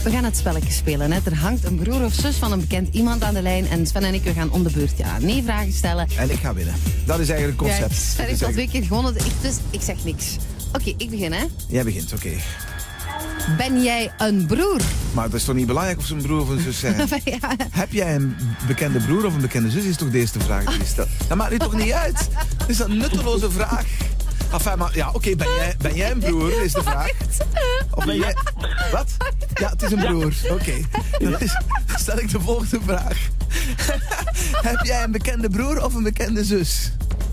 We gaan het spelletje spelen. Hè. Er hangt een broer of zus van een bekend iemand aan de lijn. En Sven en ik we gaan om de beurt nee vragen stellen. En ik ga winnen. Dat is eigenlijk het concept. Ja, Sven heeft al 2 keer gewonnen, dus ik zeg niks. Oké, ik begin, hè. Jij begint, oké. Ben jij een broer? Maar het is toch niet belangrijk of ze een broer of een zus zijn? Ja. Heb jij een bekende broer of een bekende zus, is toch de eerste vraag die je stelt. Dat maakt nu toch niet uit? Het is een nutteloze vraag. Enfin, maar ja, oké, ben jij een broer, is de vraag. Of ben jij... Wat? Ja, het is een broer. Oké. Dan stel ik de volgende vraag. Heb jij een bekende broer of een bekende zus?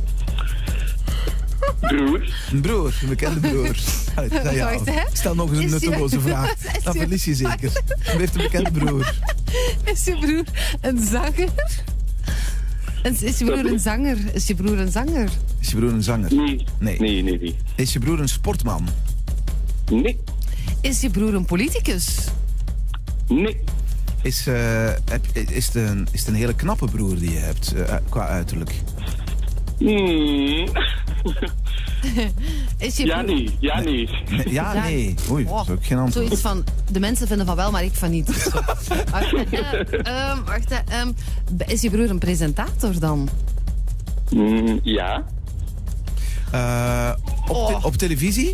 Broer. Een broer, een bekende broer. Allee, Wacht, hè? Stel nog eens een nutteloze vraag. Dan verlies je zeker. Wie heeft een bekende broer? Is je broer een zanger? Is je broer een zanger? Is je broer een zanger? Is je broer een zanger? Nee. Is je broer een sportman? Nee. Is je broer een politicus? Nee. Is het een hele knappe broer die je hebt, qua uiterlijk? Is je Ja, broer... nee. Ja, nee. Ja, nee. Oei, dat is ook geen antwoord. Zoiets van, de mensen vinden van wel, maar ik van niet. Wacht, is je broer een presentator dan? Ja. Op televisie?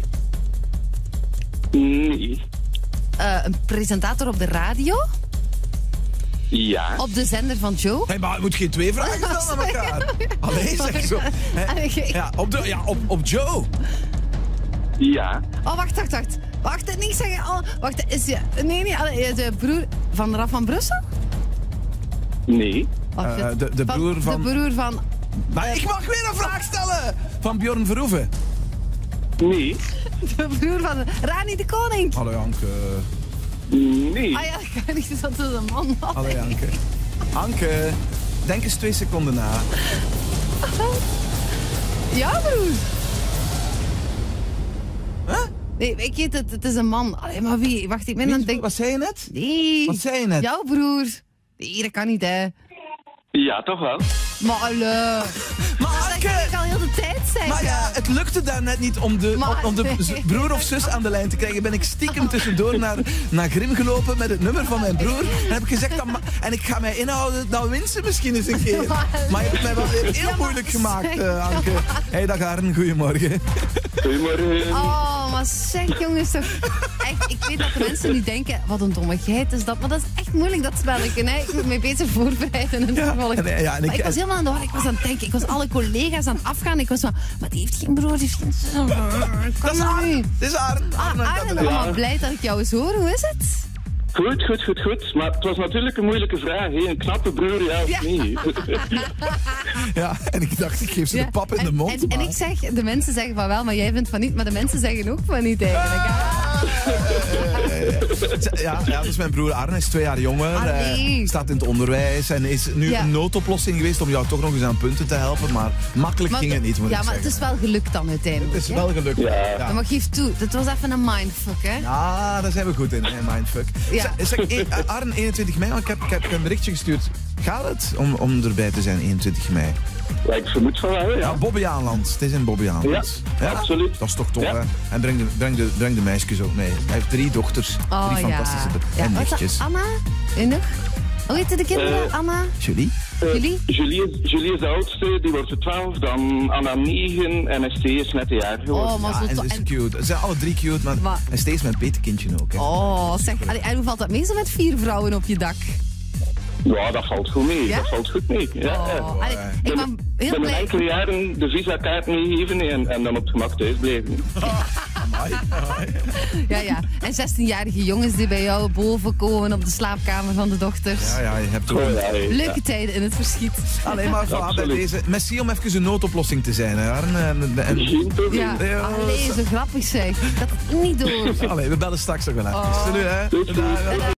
Nee. Een presentator op de radio? Ja. Op de zender van Joe? Hey, maar je moet geen 2 vragen stellen aan elkaar. Allee, zeg zo. Ja, op Joe. Ja. Oh, wacht, niet zeggen. Oh, wacht, is je... Nee, de broer van Raf van Brussel? Nee. Wacht, De broer van... De broer van... Maar ik mag weer een vraag stellen! Van Bjorn Verhoeven. Nee. De broer van Rani de Koning. Hallo Anke. Nee. Ah ja, dat kan niet, dat is een man. Hallo Anke. Anke, denk eens 2 seconden na. Ja, broer. Huh? Nee, ik weet het, het is een man. Allee, maar wie? Wacht, ik ben aan het denken... Wat zei je net? Nee. Wat zei je net? Jouw broer. Nee, dat kan niet, hè. Ja, toch wel. Maar alle. Maar Dat kan ik al heel de tijd zeggen. Maar ja, het lukte daar net niet om de broer of zus aan de lijn te krijgen. Ben ik stiekem tussendoor naar Grim gelopen met het nummer van mijn broer. En heb ik gezegd, en ik ga mij inhouden, dan wint ze misschien eens een keer. Maar je hebt mij wel heel moeilijk gemaakt, Anke. Hey, dag Arne, goedemorgen. Goedemorgen. Oh, maar zeg jongens, toch. Echt, ik weet dat de mensen nu denken, wat een domme geit is dat. Maar dat is echt moeilijk, dat spelletje. Hè? Ik moet me beter voorbereiden. Maar ik was helemaal aan de war. Ik was aan het denken. Ik was alle collega's aan het afgaan. Ik was van, maar die heeft geen broer, die heeft geen zus. Dat is Arne. Dit is Arne. Arne, ik ben allemaal blij dat ik jou eens hoor. Hoe is het? Goed. Maar het was natuurlijk een moeilijke vraag. Hè? Een knappe broer, ja of nee? Ja, en ik dacht, ik geef ze de pap in de mond. En ik zeg, de mensen zeggen van wel, maar jij vindt van niet. Maar de mensen zeggen ook van niet eigenlijk. Ja, dat is mijn broer Arne, is 2 jaar jonger. Staat in het onderwijs en is nu een noodoplossing geweest om jou toch nog eens aan punten te helpen. Maar makkelijk ging het niet, moet ik zeggen. Ja, maar het is wel gelukt dan uiteindelijk. Het is wel gelukt. Ja. Maar geef toe, dat was even een mindfuck, hè? Ja, daar zijn we goed in, hè, mindfuck. Ja. Zeg, Arne, 21 mei, want ik heb een berichtje gestuurd. Gaat het om erbij te zijn, 21 mei? Ja, ik vermoed van wel, ja. Ja, Bobbejaanland. Het is in Bobbejaanland. Ja, absoluut. Dat is toch tof, Ja. hè? En breng de meisjes ook mee. Hij heeft 3 dochters. 3 fantastische en nichtjes. Anna? En nog? Hoe heet de kinderen? Anna? Julie? Julie? Julie is de oudste, die wordt 12, dan Anna 9 en ST is net een jaar geworden. Oh, maar Ja, zo en tof. ze is cute. Ze zijn alle 3 cute, maar en steeds mijn petekindje ook, hè. Oh, zeg. En hoe valt dat mee zo met 4 vrouwen op je dak? Ja, dat valt goed mee. Ja? Dat valt goed mee. Ja, ja. Oh, allee, ik ben heel ben blij. enkele jaren de visa-kaart meegeven en dan op het gemak thuis blijven. Ja. En 16-jarige jongens die bij jou boven komen op de slaapkamer van de dochters. Ja, je hebt ook Leuke tijden in het verschiet. alleen maar voilà, bij deze. Merci om even een noodoplossing te zijn, hè, Arne. Geen probleem. Ja, allee, zo grappig zeg. Dat het niet door. Allee, we bellen straks nog wel even. Oh. Salut, hè. Tot ziens. Dag.